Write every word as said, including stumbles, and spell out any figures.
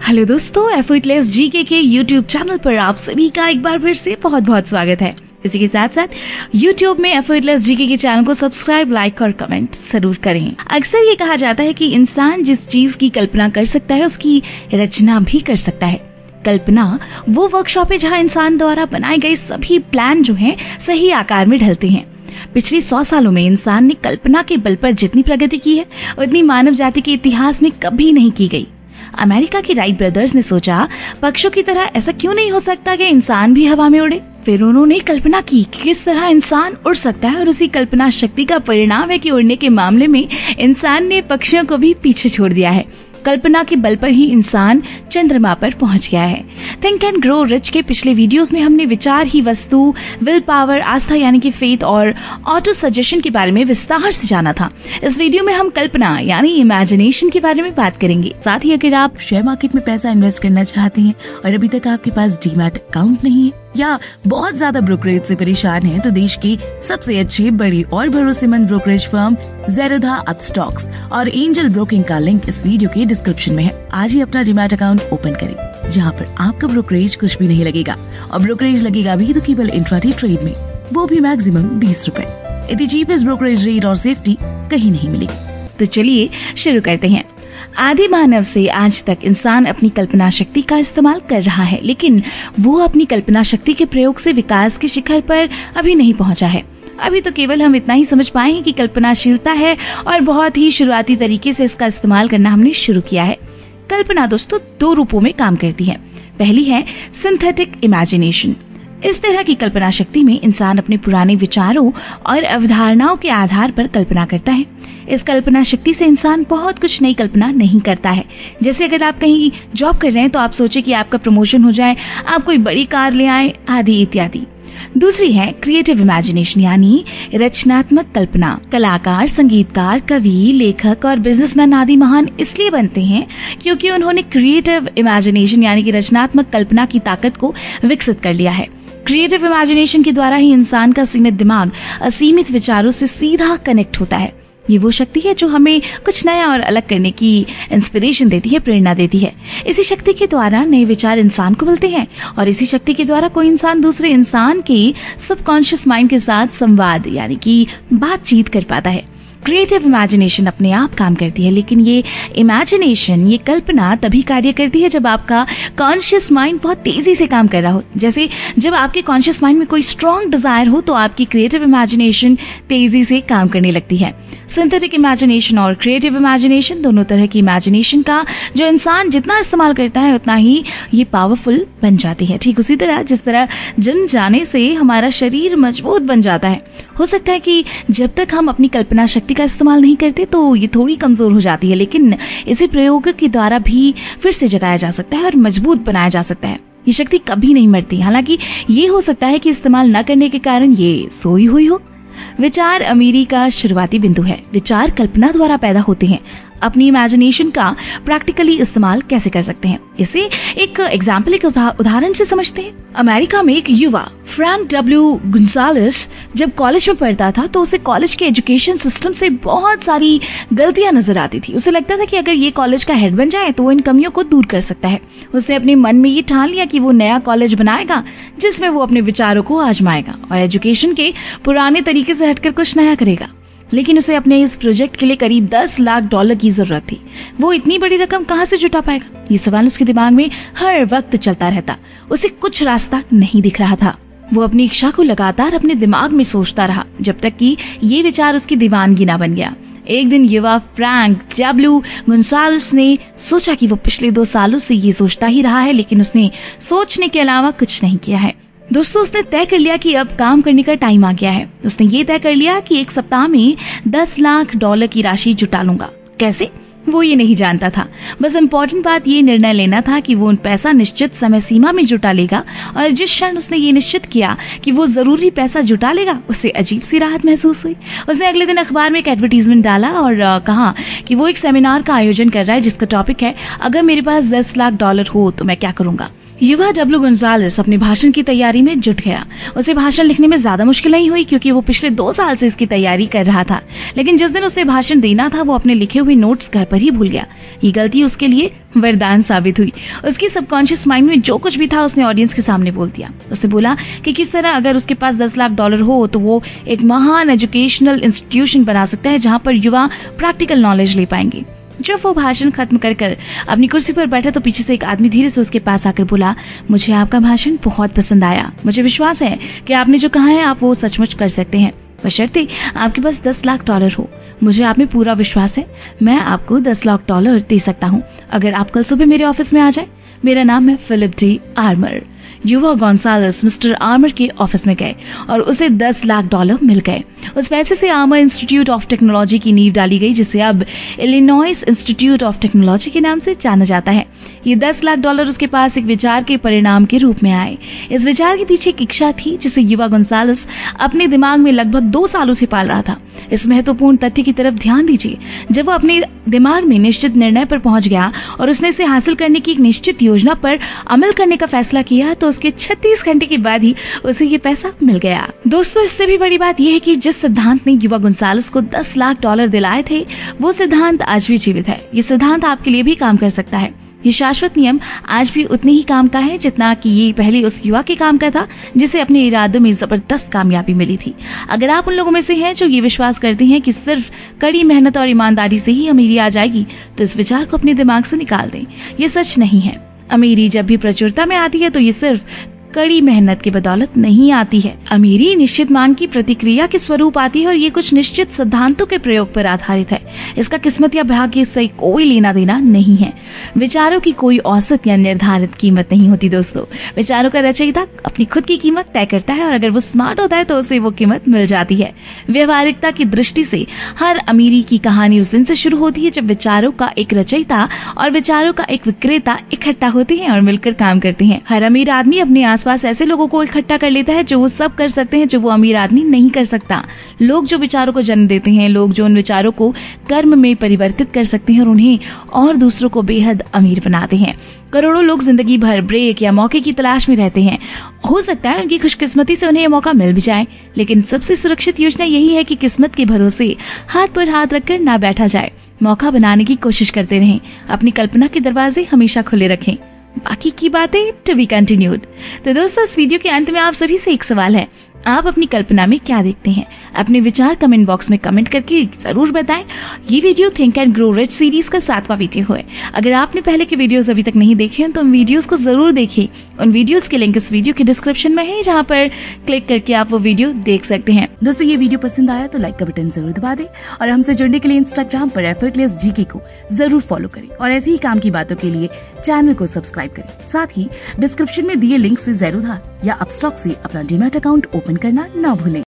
Hello दोस्तों, effortless GK के YouTube channel पर आप सभी का एक बार फिर से बहुत बहुत स्वागत है। इसी के साथ साथ यूट्यूब में एफर्टलेस जीके के चैनल को सब्सक्राइब, लाइक और कमेंट जरूर करें। अक्सर ये कहा जाता है कि इंसान जिस चीज की कल्पना कर सकता है उसकी रचना भी कर सकता है। कल्पना वो वर्कशॉप है जहाँ इंसान द्वारा बनाए गए सभी प्लान जो हैं सही आकार में ढलते हैं। पिछले सौ सालों में इंसान ने कल्पना के बल पर जितनी प्रगति की है उतनी मानव जाति के इतिहास में कभी नहीं की गई। अमेरिका के राइट ब्रदर्स ने सोचा, पक्षियों की तरह ऐसा क्यों नहीं हो सकता कि इंसान भी हवा में उड़े। फिर उन्होंने कल्पना की कि किस तरह इंसान उड़ सकता है और उसी कल्पना शक्ति का परिणाम है कि उड़ने के मामले में इंसान ने पक्षियों को भी पीछे छोड़ दिया है। कल्पना के बल पर ही इंसान चंद्रमा पर पहुंच गया है। थिंक एंड ग्रो रिच के पिछले वीडियोस में हमने विचार ही वस्तु, विल पावर, आस्था यानी कि फेथ और ऑटो सजेशन के बारे में विस्तार से जाना था। इस वीडियो में हम कल्पना यानी इमेजिनेशन के बारे में बात करेंगे। साथ ही अगर आप शेयर मार्केट में पैसा इन्वेस्ट करना चाहते हैं और अभी तक आपके पास डीमैट अकाउंट नहीं है या बहुत ज्यादा ब्रोकरेज से परेशान हैं, तो देश के सबसे अच्छे, बड़े और भरोसेमंद ब्रोकरेज फर्म ज़ेरोधा, अपस्टॉक्स और एंजल ब्रोकिंग का लिंक इस वीडियो के डिस्क्रिप्शन में है। आज ही अपना डीमैट अकाउंट ओपन करें, जहां पर आपका ब्रोकरेज कुछ भी नहीं लगेगा और ब्रोकरेज लगेगा भी तो केवल इंट्राडे ट्रेड में, वो भी मैक्सिमम बीस रुपए। इतनी चीपेस्ट ब्रोकरेज रेट और सेफ्टी कहीं नहीं मिलेगी। तो चलिए शुरू करते हैं। आदि मानव से आज तक इंसान अपनी कल्पना शक्ति का इस्तेमाल कर रहा है, लेकिन वो अपनी कल्पना शक्ति के प्रयोग से विकास के शिखर पर अभी नहीं पहुंचा है। अभी तो केवल हम इतना ही समझ पाए हैं कि कल्पनाशीलता है और बहुत ही शुरुआती तरीके से इसका इस्तेमाल करना हमने शुरू किया है। कल्पना दोस्तों दो रूपों में काम करती है। पहली है सिंथेटिक इमेजिनेशन। इस तरह की कल्पना शक्ति में इंसान अपने पुराने विचारों और अवधारणाओं के आधार पर कल्पना करता है। इस कल्पना शक्ति से इंसान बहुत कुछ नई कल्पना नहीं करता है। जैसे अगर आप कहीं जॉब कर रहे हैं तो आप सोचे कि आपका प्रमोशन हो जाए, आप कोई बड़ी कार ले आए, आदि इत्यादि। दूसरी है क्रिएटिव इमेजिनेशन यानी रचनात्मक कल्पना। कलाकार, संगीतकार, कवि, लेखक और बिजनेसमैन आदि महान इसलिए बनते हैं क्योंकि उन्होंने क्रिएटिव इमेजिनेशन यानी कि रचनात्मक कल्पना की ताकत को विकसित कर लिया है। क्रिएटिव इमेजिनेशन के द्वारा ही इंसान का सीमित दिमाग असीमित विचारों से सीधा कनेक्ट होता है। ये वो शक्ति है जो हमें कुछ नया और अलग करने की इंस्पिरेशन देती है, प्रेरणा देती है। इसी शक्ति के द्वारा नए विचार इंसान को मिलते हैं और इसी शक्ति के द्वारा कोई इंसान दूसरे इंसान के सबकॉन्शियस माइंड के साथ संवाद यानी कि बातचीत कर पाता है। क्रिएटिव इमेजिनेशन अपने आप काम करती है, लेकिन ये इमेजिनेशन, ये कल्पना तभी कार्य करती है जब आपका कॉन्शियस माइंड बहुत तेजी से काम कर रहा हो। जैसे जब आपके कॉन्शियस माइंड में कोई स्ट्रॉन्ग डिजायर हो तो आपकी क्रिएटिव इमेजिनेशन तेजी से काम करने लगती है। सिंथेटिक इमेजिनेशन और क्रिएटिव इमेजिनेशन दोनों तरह की इमेजिनेशन का जो इंसान जितना इस्तेमाल करता है उतना ही ये पावरफुल बन जाती है। ठीक उसी तरह जिस तरह जिम जाने से हमारा शरीर मजबूत बन जाता है, हो सकता है कि जब तक हम अपनी कल्पना शक्ति का इस्तेमाल नहीं करते तो ये थोड़ी कमजोर हो जाती है, लेकिन इसे प्रयोग के द्वारा भी फिर से जगाया जा सकता है और मजबूत बनाया जा सकता है। ये शक्ति कभी नहीं मरती। हालांकि ये हो सकता है कि इस्तेमाल न करने के कारण ये सोई हुई हो। विचार अमीरी का शुरुआती बिंदु है। विचार कल्पना द्वारा पैदा होते हैं। अपनी इमेजिनेशन का प्रैक्टिकली इस्तेमाल कैसे कर सकते हैं, इसे एक एग्जाम्पल, एक उदाहरण से समझते हैं। अमेरिका में एक युवा फ्रैंक डब्ल्यू गुंसालेस जब कॉलेज में पढ़ता था तो उसे कॉलेज के एजुकेशन सिस्टम से बहुत सारी गलतियां नजर आती थी। उसे लगता था कि अगर ये कॉलेज का हेड बन जाए तो वो इन कमियों को दूर कर सकता है। उसने अपने मन में ये ठान लिया कि वो नया कॉलेज बनाएगा जिसमें वो अपने विचारों को आजमाएगा और एजुकेशन के पुराने तरीके से हटकर कुछ नया करेगा। लेकिन उसे अपने इस प्रोजेक्ट के लिए करीब दस लाख डॉलर की जरूरत थी। वो इतनी बड़ी रकम कहाँ से जुटा पाएगा, ये सवाल उसके दिमाग में हर वक्त चलता रहता। उसे कुछ रास्ता नहीं दिख रहा था। वो अपनी इच्छा को लगातार अपने दिमाग में सोचता रहा जब तक कि ये विचार उसकी दीवानगी ना बन गया। एक दिन युवा फ्रैंक डब्ल्यू गुंसालेस ने सोचा कि वो पिछले दो सालों से ये सोचता ही रहा है, लेकिन उसने सोचने के अलावा कुछ नहीं किया है। दोस्तों, उसने तय कर लिया कि अब काम करने का टाइम आ गया है। उसने ये तय कर लिया कि एक सप्ताह में दस लाख डॉलर की राशि जुटा लूंगा। कैसे, वो ये नहीं जानता था। बस इम्पोर्टेंट बात ये निर्णय लेना था कि वो उन पैसा निश्चित समय सीमा में जुटा लेगा और जिस क्षण उसने ये निश्चित किया कि वो जरूरी पैसा जुटा लेगा, उसे अजीब सी राहत महसूस हुई। उसने अगले दिन अखबार में एक एडवर्टीजमेंट डाला और कहा कि वो एक सेमिनार का आयोजन कर रहा है जिसका टॉपिक है, अगर मेरे पास दस लाख डॉलर हो तो मैं क्या करूंगा। युवा डब्लू गोंजालेस अपने भाषण की तैयारी में जुट गया। उसे भाषण लिखने में ज्यादा मुश्किल नहीं हुई क्योंकि वो पिछले दो साल से इसकी तैयारी कर रहा था। लेकिन जिस दिन उसे भाषण देना था वो अपने लिखे हुए नोट्स घर पर ही भूल गया। ये गलती उसके लिए वरदान साबित हुई। उसकी सबकॉन्शियस माइंड में जो कुछ भी था उसने ऑडियंस के सामने बोल दिया। उसने बोला कि किस तरह अगर उसके पास दस लाख डॉलर हो तो वो एक महान एजुकेशनल इंस्टीट्यूशन बना सकता है जहाँ पर युवा प्रैक्टिकल नॉलेज ले पाएंगे। जब वो भाषण खत्म कर कर अपनी कुर्सी पर बैठा तो पीछे से एक आदमी धीरे से उसके पास आकर बोला, मुझे आपका भाषण बहुत पसंद आया। मुझे विश्वास है कि आपने जो कहा है आप वो सचमुच कर सकते हैं, बशर्ते आपके पास दस लाख डॉलर हो। मुझे आप में पूरा विश्वास है, मैं आपको दस लाख डॉलर दे सकता हूँ अगर आप कल सुबह मेरे ऑफिस में आ जाए। मेरा नाम है फिलिप डी आर्मर। युवा गोंजालेस मिस्टर आर्मर के ऑफिस में गए और उसे दस लाख डॉलर मिल गए। उस पैसे से आर्मर इंस्टीट्यूट ऑफ टेक्नोलॉजी की नींव डाली गई, जिसे अब इलिनॉइस इंस्टीट्यूट ऑफ टेक्नोलॉजी के नाम से जाना जाता है। ये दस लाख डॉलर उसके पास एक विचार के परिणाम के रूप में आए। इस विचार के पीछे एक इच्छा थी जिसे युवा गोंजालेस अपने दिमाग में लगभग दो सालों से पाल रहा था। इस महत्वपूर्ण तथ्य की तरफ ध्यान दीजिए। जब वो अपने दिमाग में निश्चित निर्णय पर पहुंच गया और उसने इसे हासिल करने की एक निश्चित योजना पर अमल करने का फैसला किया तो उसके छत्तीस घंटे के बाद ही उसे ये पैसा मिल गया। दोस्तों, इससे भी बड़ी बात यह है कि जिस सिद्धांत ने युवा गोंजालेस को दस लाख डॉलर दिलाए थे वो सिद्धांत आज भी जीवित है। ये सिद्धांत आपके लिए भी काम कर सकता है। ये शाश्वत नियम आज भी उतने ही काम का है जितना कि ये पहले उस युवा के काम का था जिसे अपने इरादों में जबरदस्त कामयाबी मिली थी। अगर आप उन लोगों में से हैं जो ये विश्वास करते हैं कि सिर्फ कड़ी मेहनत और ईमानदारी से ही अमीरी आ जाएगी तो इस विचार को अपने दिमाग से निकाल दें। ये सच नहीं है। अमीरी जब भी प्रचुरता में आती है तो ये सिर्फ कड़ी मेहनत की बदौलत नहीं आती है। अमीरी निश्चित मांग की प्रतिक्रिया के स्वरूप आती है और ये कुछ निश्चित सिद्धांतों के प्रयोग पर आधारित है। इसका किस्मत या भाग्य से कोई लेना देना नहीं है। विचारों की कोई औसत या निर्धारित कीमत नहीं होती दोस्तों। विचारों का रचयिता अपनी खुद की कीमत तय करता है और अगर वो स्मार्ट होता है तो उसे वो कीमत मिल जाती है। व्यवहारिकता की दृष्टि से हर अमीरी की कहानी उस दिन से शुरू होती है जब विचारों का एक रचयिता और विचारों का एक विक्रेता इकट्ठा होते हैं और मिलकर काम करते हैं। हर अमीर आदमी अपने आस पास ऐसे लोगों को इकट्ठा कर लेता है जो वो सब कर सकते हैं जो वो अमीर आदमी नहीं कर सकता। लोग जो विचारों को जन्म देते हैं, लोग जो उन विचारों को कर्म में परिवर्तित कर सकते हैं और उन्हें और दूसरों को बेहद अमीर बनाते हैं। करोड़ों लोग जिंदगी भर ब्रेक या मौके की तलाश में रहते हैं। हो सकता है उनकी खुशकिस्मती से उन्हें ये मौका मिल भी जाए, लेकिन सबसे सुरक्षित योजना यही है कि किस्मत के भरोसे हाथ पर हाथ रखकर ना बैठा जाए। मौका बनाने की कोशिश करते रहें। अपनी कल्पना के दरवाजे हमेशा खुले रखें। बाकी की बातें टू बी कंटिन्यूड। तो दोस्तों, इस वीडियो के अंत में आप सभी से एक सवाल है, आप अपनी कल्पना में क्या देखते हैं? अपने विचार कमेंट बॉक्स में कमेंट करके जरूर बताएं। ये video think and grow rich series का सातवां वीडियो है। अगर आपने पहले के वीडियोस अभी तक नहीं देखे हैं तो उन वीडियोस को जरूर देखें। उन वीडियोस के लिंक इस वीडियो के डिस्क्रिप्शन में है, जहाँ पर क्लिक करके आप वो वीडियो देख सकते हैं। दोस्तों, ये वीडियो पसंद आया तो लाइक का बटन जरूर दबा दें और हमसे जुड़ने के लिए इंस्टाग्राम पर एफर्टलेस जीके को जरूर फॉलो करें और ऐसी ही काम की बातों के लिए चैनल को सब्सक्राइब करें। साथ ही डिस्क्रिप्शन में दिए लिंक से ज़ेरोधा या अपस्टॉक से अपना डीमैट अकाउंट ओपन करना ना भूलें।